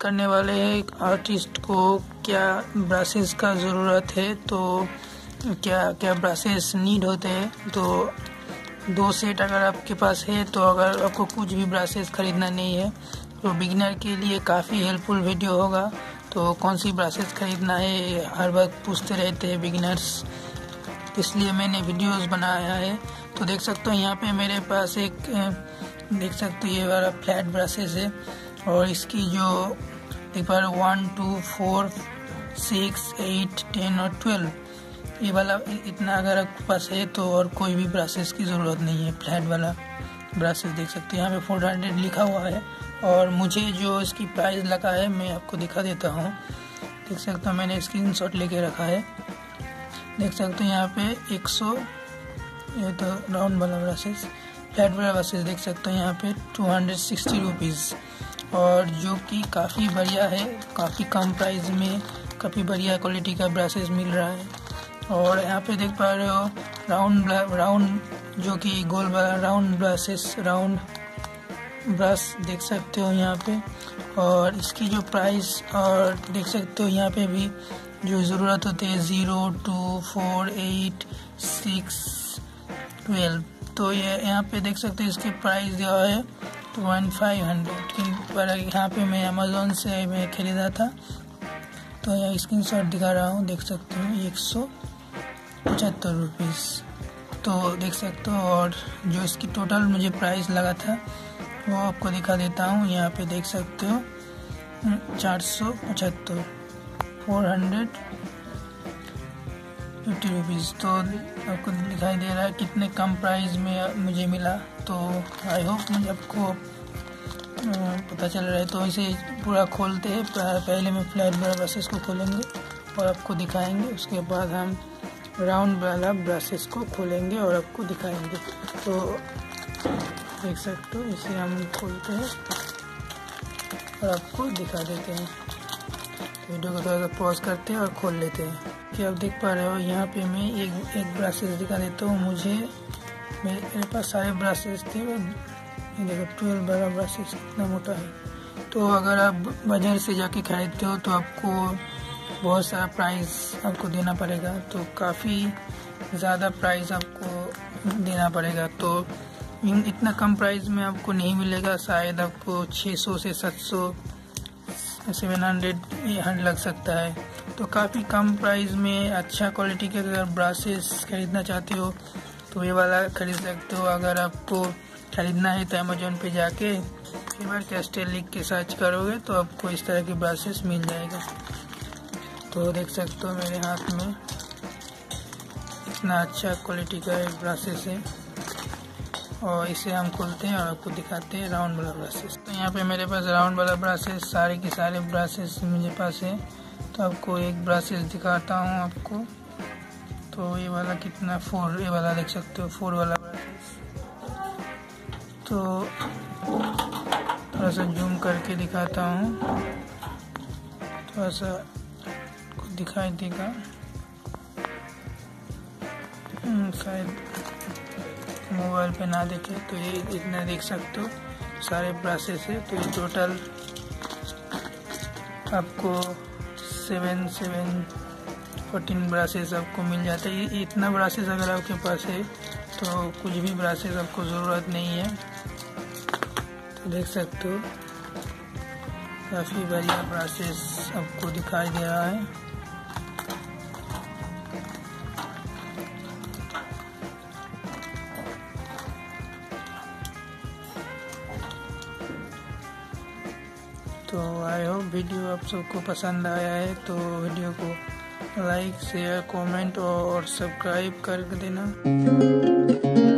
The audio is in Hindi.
करने वाले हैं आर्टिस्ट को क्या ब्रशेस का ज़रूरत है, तो क्या क्या ब्रशेस नीड होते हैं। तो 2 सेट अगर आपके पास है, तो अगर आपको कुछ भी ब्रशेस ख़रीदना नहीं है तो बिगिनर के लिए काफ़ी हेल्पफुल वीडियो होगा। तो कौन सी ब्रशेस ख़रीदना है हर वक्त पूछते रहते हैं बिगिनर्स, इसलिए मैंने वीडियोस बनाया है। तो देख सकते हो यहाँ पे मेरे पास एक देख सकते हो ये वाला फ्लैट ब्रशेस है, और इसकी जो देख पा रहे 1 2 4 6 8 10 और 12 ये वाला इतना अगर आपके पास है तो और कोई भी ब्रशेस की ज़रूरत नहीं है। फ्लैट वाला ब्रशेस देख सकते हैं यहाँ पे 400 लिखा हुआ है, और मुझे जो इसकी प्राइस लगा है मैं आपको दिखा देता हूँ। देख सकते हो मैंने स्क्रीनशॉट लेके रखा है। देख सकते हो यहाँ पे 100 ये तो राउंड वाला ब्रशेस, फ्लैट वाला ब्रशेस देख सकते हो यहाँ पे 260 रुपीज़, और जो कि काफ़ी बढ़िया है, काफ़ी कम प्राइस में काफ़ी बढ़िया क्वालिटी का ब्रशेस मिल रहा है। और यहाँ पे देख पा रहे हो राउंड जो कि गोल वाला राउंड ब्रशेस, राउंड ब्रश देख सकते हो यहाँ पे, और इसकी जो प्राइस और देख सकते हो यहाँ पे भी जो ज़रूरत होती है 0 2 4 8 6 12। तो ये यहाँ पे देख सकते हो इसकी प्राइस जो है 1500, पर यहाँ पे मैं अमेज़ोन से मैं ख़रीदा था। तो यह स्क्रीनशॉट दिखा रहा हूँ, देख सकते हो 175 रुपीज़। तो देख सकते हो, और जो इसकी टोटल मुझे प्राइस लगा था वो आपको दिखा देता हूँ। यहाँ पे देख सकते हो 475 450 रुपीज़। तो आपको दिखाई दे रहा है कितने कम प्राइस में मुझे मिला। तो आई होप मुझे आपको पता चल रहा है। तो इसे पूरा खोलते हैं, पहले मैं फ्लैट वाला ब्रशेस को खोलेंगे और आपको दिखाएंगे, उसके बाद हम राउंड वाला ब्रशेस को खोलेंगे और आपको दिखाएंगे। तो देख सकते हो इसे हम खोलते हैं और आपको दिखा देते हैं। वीडियो को थोड़ा सा पॉज करते हैं और खोल लेते हैं। कि आप देख पा रहे हो यहाँ पे मैं एक ब्रशेस दिखा देता हूँ। मेरे पास सारे ब्रशेस थे, ये देखो 12 वाला ब्रशेस कितना मोटा है। तो अगर आप बाजार से जाके खरीदते हो तो आपको बहुत सारा प्राइस आपको देना पड़ेगा, तो काफ़ी ज़्यादा प्राइस आपको देना पड़ेगा। तो इतना कम प्राइस में आपको नहीं मिलेगा, शायद आपको 600 से 700 700 लग सकता है। तो काफ़ी कम प्राइस में अच्छा क्वालिटी के अगर ब्रशेस खरीदना चाहते हो तो ये वाला खरीद सकते हो। अगर आपको खरीदना है तो अमेजोन पे जाके फीवर कैस्टल लिख के सर्च करोगे तो आपको इस तरह के ब्रशेस मिल जाएगा। तो देख सकते हो मेरे हाथ में इतना अच्छा क्वालिटी का एक ब्रशेस है, और इसे हम खोलते हैं और आपको दिखाते हैं राउंड वाला ब्रशेस। तो यहाँ पे मेरे पास राउंड वाला ब्रशेस सारे के सारे ब्रशेस मेरे पास है। तो आपको एक ब्रशेस दिखाता हूँ आपको। तो ये वाला कितना 4, ये वाला देख सकते हो 4 वाला ब्रशेस। तो थोड़ा सा जूम करके दिखाता हूँ, थोड़ा सा कुछ दिखाई देगा शायद मोबाइल पे ना देखे। तो ये इतना देख सकते हो सारे ब्रशेस है। तो ये टोटल आपको 14 ब्रशेस आपको मिल जाता है। ये इतना ब्रशेस अगर आपके पास है तो कुछ भी ब्रशेस आपको ज़रूरत नहीं है। तो देख सकते हो काफ़ी बढ़िया ब्रशेस आपको दिखाई दे रहा है। तो आई होप वीडियो आप सबको पसंद आया है। तो वीडियो को लाइक शेयर कमेंट और सब्सक्राइब कर देना।